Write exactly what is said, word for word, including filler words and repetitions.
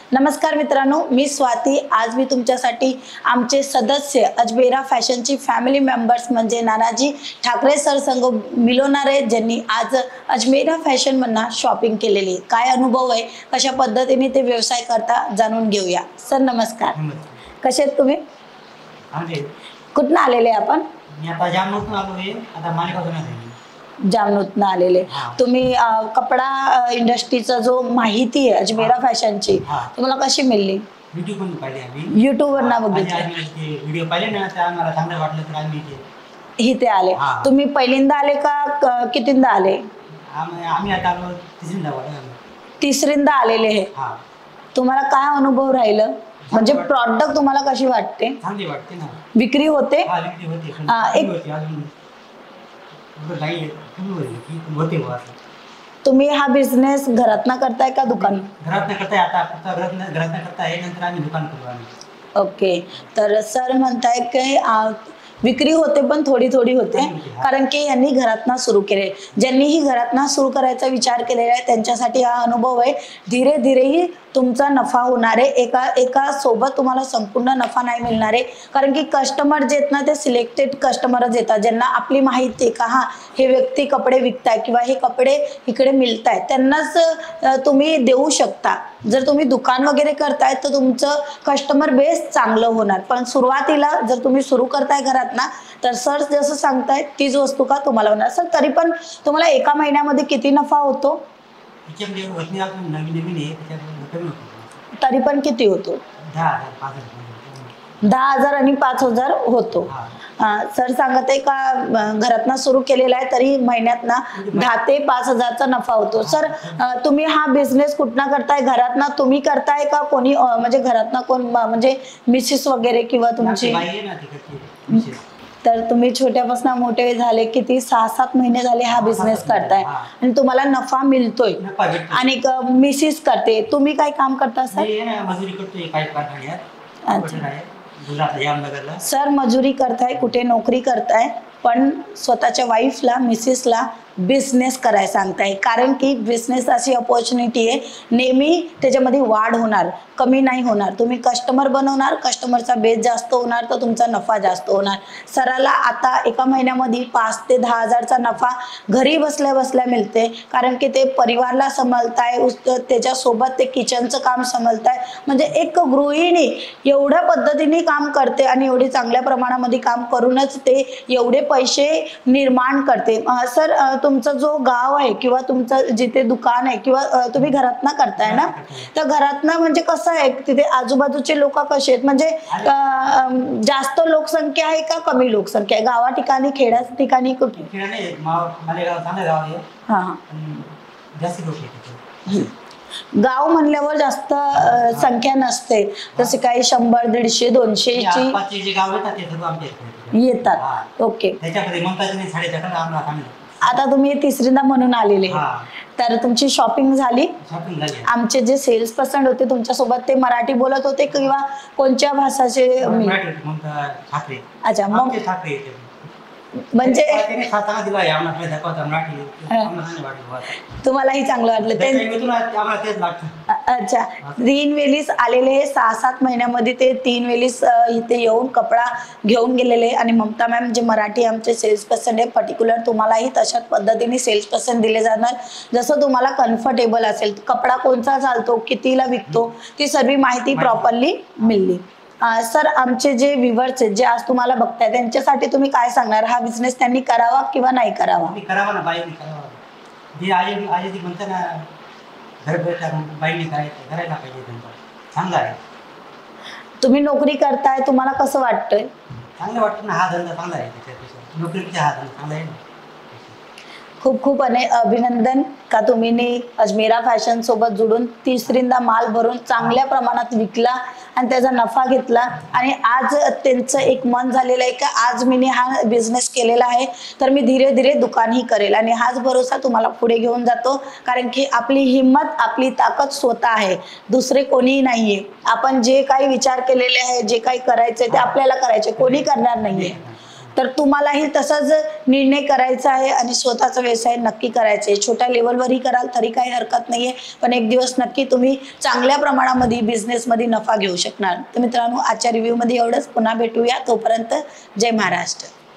नमस्कार मित्रांनो, मी स्वाती। आज मी तुमच्यासाठी आमचे सदस्य अजमेरा फॅशनची फॅमिली मेंबर्स म्हणजे नानाजी ठाकरे सर संग मिळवणार आहे, ज्यांनी आज अजमेरा फॅशन मधून शॉपिंग केलेली आहे। काय अनुभव आहे, कशा पद्धतीने ते व्यवसाय करता जाणून घेऊया। सर नमस्कार, कसे आहेत तुम्ही? कुठून आलेले आपण? मी आता जामनूतून आलो आहे, आता मालेगावतून आलो। जामनूतून आलेले तुम्ही। कपडा इंडस्ट्रीचा जो माहिती आहे अजमेरा फॅशनची तुम्हाला कशी मिळली? YouTube वरून पाहिले आम्ही। YouTube वर ना बघितले व्हिडिओ पाहिले ना, तर आम्हाला चांगलं वाटलं तर आम्ही इथे इथे आले। तुम्ही पहिल्यांदा आले का कितींदा आले? आम्ही आता आलो तिसरींदा आलो। तिसरींदा आलेले हे। तुम्हाला काय अनुभव राहिलं, म्हणजे प्रॉडक्ट तुम्हाला कशी वाटते? चांगली वाटते ना। विक्री होते? हां, विक्री होते। एक तुम्ही हा बिझनेस घरातना करताय का दुकान? घरातना करताय, आता फक्त घरातना घरातना करताय, नंतर आम्ही दुकान करू आम्ही। ओके, तर सर म्हणताय की विक्री होते पण थोडी थोडी होते, कारण की यांनी घरातना सुरू केले। ज्यांनी ही घरातना सुरू करायचा विचार केलेला आहे त्यांच्यासाठी हा अनुभव आहे। धीरे धीरे ही तुमचा नफा होणार आहे। एका एका सोबत तुम्हाला संपूर्ण नफा नाही मिळणार आहे, कारण की कस्टमर जे आहेत ना ते सिलेक्टेड कस्टमरच येतात, ज्यांना आपली माहिती आहे का हा हे व्यक्ती कपडे विकताय किंवा हे कपडे इकडे मिळतायत, त्यांनाच तुम्ही देऊ शकता। जर तुम्ही दुकान वगैरे करताय तर तुमचं कस्टमर बेस चांगलं होणार, पण सुरुवातीला जर तुम्ही सुरू करताय घरात ना, तर सर जसं सांगताय तीच वस्तू का तुम्हाला होणार। सर तरी पण तुम्हाला एका महिन्यामध्ये किती नफा होतो? तरी पण किती होतो? दहा हजार आणि पाच हजार होतो। सर सांगत आहे का घरातना सुरू केलेला आहे तरी महिन्यात ना दहा ते पाच हजारचा नफा होतो। सर तुम्ही हा बिझनेस कुठना करताय? घरातना तुम्ही करताय का कोणी, म्हणजे घरातना कोण, म्हणजे मिसेस वगैरे किंवा तुमची? तर तुम्ही छोट्यापासून मोठे झाले, किती सहा सात महिने झाले हा बिझनेस करताय आणि तुम्हाला नफा मिळतोय, आणि मिसेस करते, तुम्ही काय काम करता सर? सर मजुरी करताय, कुठे नोकरी करताय, पण स्वतःच्या वाईफला मिसेसला बिझनेस करायला सांगताय, कारण की बिझनेस अशी अपॉर्च्युनिटी आहे, नेहमी त्याच्यामध्ये वाढ होणार, कमी नाही होणार। तुम्ही कस्टमर बनवणार, कस्टमरचा बेस जास्त होणार तर तुमचा नफा जास्त होणार। सराला आता एका महिन्यामध्ये पाच ते दहा हजारचा नफा घरी बसल्या बसल्या मिळते, कारण की ते परिवारला सांभाळताय, त्याच्यासोबत ते किचनचं काम सांभाळताय, म्हणजे एक गृहिणी एवढ्या पद्धतीने काम करते आणि एवढी चांगल्या प्रमाणामध्ये काम करूनच ते एवढे पैसे निर्माण करते। सर तुमचा जो गाव आहे किंवा तुमचं जिथे दुकान आहे किंवा तुम्ही घरातना करताय ना, तर घरातना म्हणजे कसं आहे, तिथे आजूबाजूचे लोक कसे आहेत, म्हणजे जास्त लोकसंख्या आहे का कमी लोकसंख्या आहे? गावा ठिकाणी, खेड्या ठिकाणी, कुठे? हा, गाव म्हणल्यावर जास्त संख्या नसते, जसे काही शंभर दीडशे दोनशेची येतात। ओके, आता तुम्ही तिसरींदा म्हणून आलेले, तर तुमची शॉपिंग झाली? आमचे जे सेल्स पर्सन होते तुमच्या सोबत ते मराठी बोलत होते किंवा कोणत्या भाषाचे? अच्छा, मग म्हणजे तुम्हालाही चांगलं वाटलं? अच्छा, तीन वेळीस आलेले हे, सहा सात महिन्यामध्ये ते तीन वेळीस इथे येऊन कपडा घेऊन गेलेले। आणि ममता मॅम जे मराठी आमचे सेल्स पर्सन आहे, पर्टिक्युलर तुम्हालाही तशाच पद्धतीने सेल्स पर्सन दिले जाणार, जसं तुम्हाला कम्फर्टेबल असेल। कपडा कोणता चालतो, कितीला विकतो, ती सर्व माहिती प्रॉपरली मिळली। सर आमचे जे व्ह्यूअर्स आहेत जे आज तुम्हाला बघताय त्यांच्यासाठी तुम्ही काय सांगणार? हा बिझनेस त्यांनी करावा किंवा नाही करावा? करावा ना, बाईने करावा। जे आई आई जी म्हणते ना, घर बैठा बाईने करायचं, करायला पाहिजे, त्यांचा चांगला आहे। तुम्ही नोकरी करताय, तुम्हाला कसं वाटतंय? चांगलं वाटतं ना, हा धंदा चांगला आहे, त्याच्यापेक्षा नोकरीपेक्षा हा धंदा चांगला आहे ना। खूप खूप अभिनंदन का तुम्ही अजमेरा फॅशन सोबत जुडून तिसरींदा माल भरून चांगल्या प्रमाणात विकला आणि त्याचा नफा घेतला, आणि आज त्यांचं एक मन झालेलं आहे की आज मी हा बिझनेस केलेला आहे तर मी धीरे धीरे दुकानही करेल, आणि हाच भरोसा तुम्हाला पुढे घेऊन जातो, कारण की आपली हिंमत, आपली ताकद स्वतः आहे, दुसरे कोणीही नाहीये। आपण जे काही विचार केलेले आहे, जे काही करायचे ते आपल्याला करायचे, कोणी करणार नाहीये। तर तुम्हालाही तसाच निर्णय करायचा आहे आणि स्वतःचा व्यवसाय नक्की करायचा आहे. छोट्या लेवलवरही कराल तरी काही हरकत नाही आहे, पण एक दिवस नक्की तुम्ही चांगल्या प्रमाणामध्ये बिझनेसमध्ये नफा घेऊ शकणार. तर मित्रांनो, आजच्या रिव्ह्यूमध्ये एवढंच. पुन्हा भेटूया. तोपर्यंत जय महाराष्ट्र.